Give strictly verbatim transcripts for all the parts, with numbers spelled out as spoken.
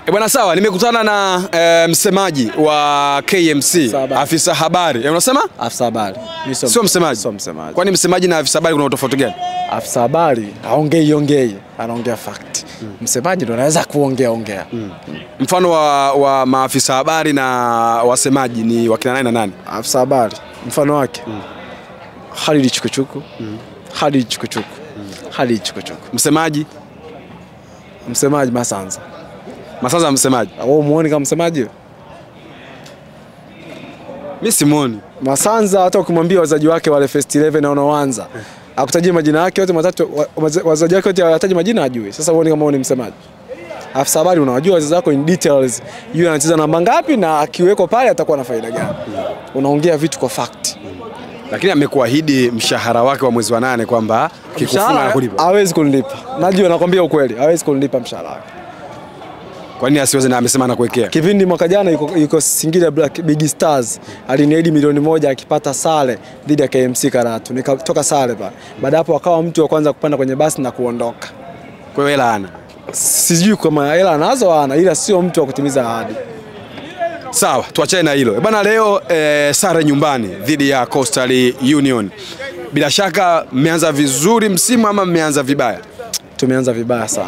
E bwana sawa, nimekutana na e, msemaji wa K M C, Sabari. Afisa habari. E, unasema? Afisa habari. Sio msemaji. Sio msemaji. Kwani msemaji na afisa habari kuna tofauti gani? Afisa habari haongei ongei, anaongea fact. Mm. Msemaji ndo anaweza kuongea ongea. Mm. Mm. Mfano wa, wa maafisa habari na wasemaji ni wakina nani na nani? Afisa habari mfano wake. Mm. Khalid Chukuchuku. Mm. Khalid Chukuchuku. Mm. Khalid Chukuchuku. Msemaji? Msemaji Masanza. Masanza msemaji. Wewe muone kama msemaji? Mimi simuoni. Masanza hata ukimwambia wazaji wake wale first eleven na wanaoanza, akutajie majina yake yote matatu, wazaji wake wote hawataji majina ajui. Sasa uone kama ni msemaji. Afisa habari unawajua wazazi wako in details, yule anacheza namba ngapi na akiweko pale atakuwa na faida gani. Unaongea vitu kwa fact. Lakini amekuahidi mshahara wake wa mwezi wa nane kwamba kikufunga na kulipa. Hawezi kunilipa. Najua nakwambia ukweli, hawezi kunilipa mshahara wake. Kwa nini asiweze na amesema anakuwekea? Kipindi mwaka jana yuko, yuko Singida Black Big Stars, aliniahidi milioni moja akipata sare dhidi ya K M C Karatu. Nikatoka sare pale. Baada hapo akawa mtu wa kwanza kupanda kwenye basi na kuondoka. Kwa hiyo hela ana. Sijui kama hela anazo ana, ila sio mtu wa kutimiza ahadi. Sawa, tuachane na hilo. Bana leo e, sare nyumbani dhidi ya Coastal Union. Bila shaka mmeanza vizuri msimu ama mmeanza vibaya? Tumeanza vibaya sana.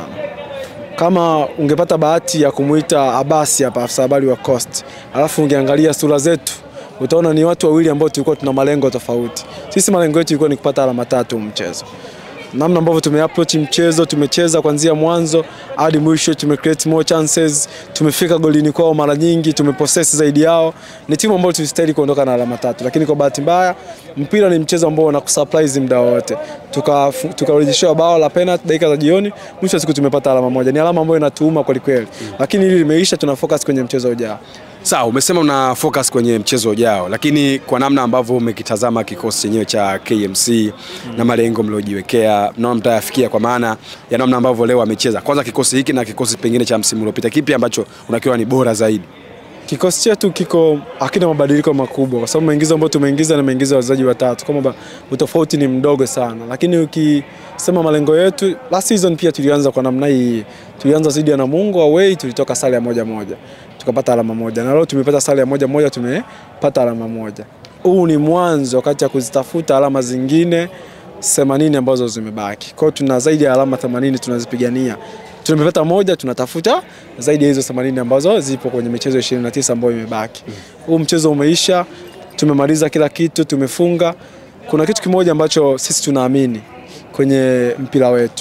Kama ungepata bahati ya kumuita Abasi hapa afisa habari wa Coast, alafu ungeangalia sura zetu, utaona ni watu wawili ambao tulikuwa tuna malengo tofauti. Sisi malengo yetu ilikuwa ni kupata alama tatu mchezo. Namna ambavyo tumeapproach mchezo, tumecheza kuanzia mwanzo hadi mwisho, tumecreate more chances, tumefika golini kwao mara nyingi, tumepossess zaidi yao. Ni timu ambayo tulistahili kuondoka na alama tatu, lakini kwa bahati mbaya mpira ni mchezo ambao unakusurprise muda wote. Tuka tukarejeshwa bao la penalty dakika za jioni, mwisho siku tumepata alama moja. Ni alama ambayo inatuuma kweli kweli. Mm. Lakini hili limeisha, tuna focus kwenye mchezo ujao. Sawa, umesema una focus kwenye mchezo ujao, lakini kwa namna ambavyo umekitazama kikosi chenyewe cha K M C mm. na malengo mliojiwekea, na mtayafikia kwa maana ya namna ambavyo leo amecheza. Kwanza kikosi hiki na kikosi pengine cha msimu uliopita, kipi ambacho unakiona ni bora zaidi? Kikosi chetu kiko hakina mabadiliko makubwa kwa sababu maingizo ambayo tumeingiza na maingizo ya wachezaji watatu. Kama utofauti ni mdogo sana, lakini ukisema malengo yetu last season pia tulianza kwa namna hii. Tulianza zidi ya Namungo away, tulitoka sare ya moja moja. Tukapata alama moja. Na leo tumepata sare ya moja moja, tumepata alama moja. Huu ni mwanzo wakati ya kuzitafuta alama zingine themanini ambazo zimebaki. Kwa hiyo tuna zaidi ya alama themanini tunazipigania. Tumepata moja, tunatafuta zaidi ya hizo themanini ambazo zipo kwenye michezo ishirini na tisa ambayo imebaki. Huu mchezo umeisha, tumemaliza kila kitu, tumefunga. Kuna kitu kimoja ambacho sisi tunaamini kwenye mpira wetu.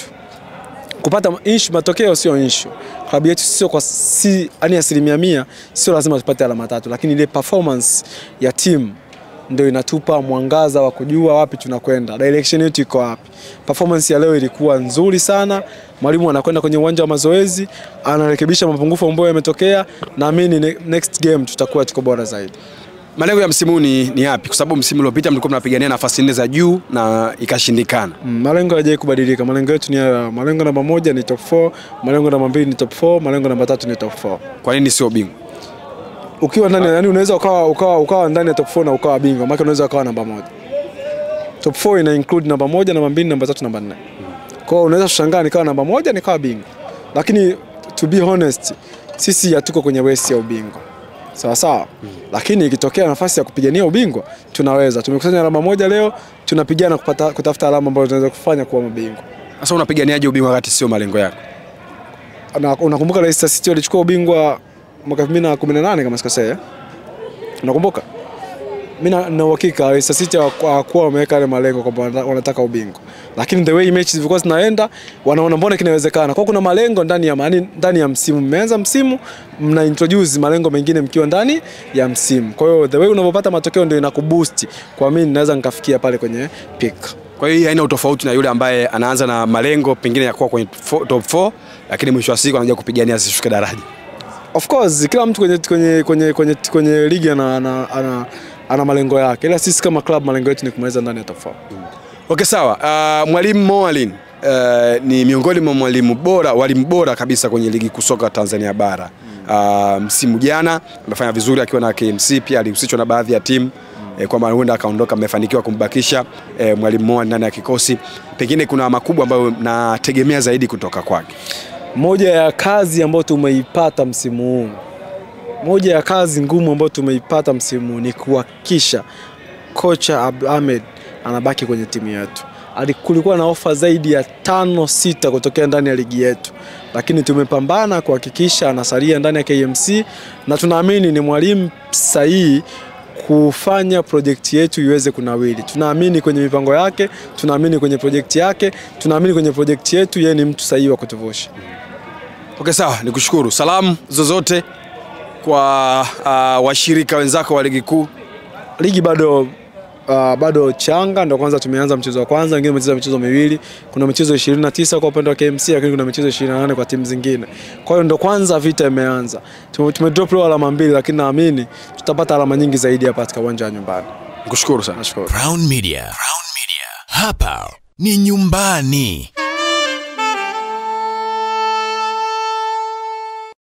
Kupata issue matokeo sio issue. Klabu yetu sio kwa si yani asilimia mia sio lazima tupate alama tatu, lakini ile performance ya team ndio inatupa mwangaza wa kujua wapi tunakwenda. Direction yetu iko wapi. Performance ya leo ilikuwa nzuri sana. Mwalimu anakwenda kwenye uwanja wa mazoezi, anarekebisha mapungufu ambayo yametokea. Naamini next game tutakuwa tuko bora zaidi. Malengo ya msimu ni ni yapi? Kwa sababu msimu uliopita mlikuwa mnapigania nafasi nne za juu na ikashindikana. Mm, malengo hayajawahi kubadilika. Malengo yetu ni ya, malengo namba moja ni top four, malengo namba mbili ni top four, malengo namba tatu ni top four. Kwa nini sio bingwa? Ukiwa ndani yani unaweza ukawa ukawa ukawa ndani ya top four na ukawa bingwa, maana unaweza ukawa namba moja. Top four ina include namba moja, namba mbili, namba tatu, namba nne. Kwa hiyo unaweza kushangaa nikawa namba moja nikawa bingwa. Lakini to be honest, sisi hatuko kwenye race ya ubingwa. Sawa sawa. Hmm. Lakini ikitokea nafasi ya kupigania ubingwa, tunaweza. Tumekusanya alama moja leo, tunapigana kupata kutafuta alama ambazo tunaweza kufanya kuwa mabingwa. Sasa unapiganiaje ubingwa wakati sio malengo yako? Unakumbuka Leicester City walichukua ubingwa mwaka elfu mbili na kumi na nane kama sikosea? Unakumbuka? Mimi na uhakika Leicester City hawakuwa wameweka yale malengo kwamba wanataka ubingwa. Lakini the way matches zilikuwa zinaenda, wanaona mbona kinawezekana. Kwa kuna malengo ndani ya maana ndani ya msimu. Mmeanza msimu, mna introduce malengo mengine mkiwa ndani ya msimu. Kwa hiyo the way unapopata matokeo ndio inakuboost. Kwa mimi naweza nikafikia pale kwenye peak. Kwa hiyo haina utofauti na yule ambaye anaanza na malengo pengine ya kuwa kwenye top four, lakini mwisho wa siku anakuja kupigania asishuke daraja. Of course, kila mtu kwenye kwenye kwenye kwenye, kwenye ligi ana ana, ana ana malengo yake. Ila sisi kama club malengo yetu ni kumaliza ndani ya top four. Hmm. Okay sawa. Uh, Mwalimu Moalin uh, ni miongoni mwa mwalimu bora, walimu bora kabisa kwenye ligi kusoka Tanzania bara. Uh, msimu jana amefanya vizuri akiwa na K M C, pia alihusishwa na baadhi ya timu. Mm. E, kwamba huenda akaondoka, amefanikiwa kumbakisha e, Mwalimu Moalin ndani ya kikosi. Pengine kuna makubwa ambayo nategemea zaidi kutoka kwake. moja ya kazi ambayo tumeipata msimu huu, moja ya kazi ngumu ambayo tumeipata msimu huu ni kuhakikisha kocha Ahmed anabaki kwenye timu yetu. Kulikuwa na ofa zaidi ya tano sita kutokea ndani ya ligi yetu, lakini tumepambana kuhakikisha anasalia ndani ya K M C, na tunaamini ni mwalimu sahihi kufanya project yetu iweze kunawili. Tunaamini kwenye mipango yake, tunaamini kwenye project yake, tunaamini kwenye project yetu, yeye ni mtu sahihi wa kutuvusha. Okay, sawa, nikushukuru. Salamu zozote kwa uh, washirika wenzako wa ligi kuu? Ligi bado Uh, bado changa, ndio kwanza tumeanza mchezo wa kwanza, wengine wamecheza michezo miwili. Kuna michezo ishirini na tisa kwa upande wa K M C, lakini kuna michezo ishirini na nane kwa timu zingine. Kwa hiyo ndio kwanza vita imeanza. Tumedrop leo alama mbili, lakini naamini tutapata alama nyingi zaidi hapa katika uwanja wa nyumbani. Nikushukuru sana. Nashukuru. Crown Media. Crown Media. Hapa ni nyumbani.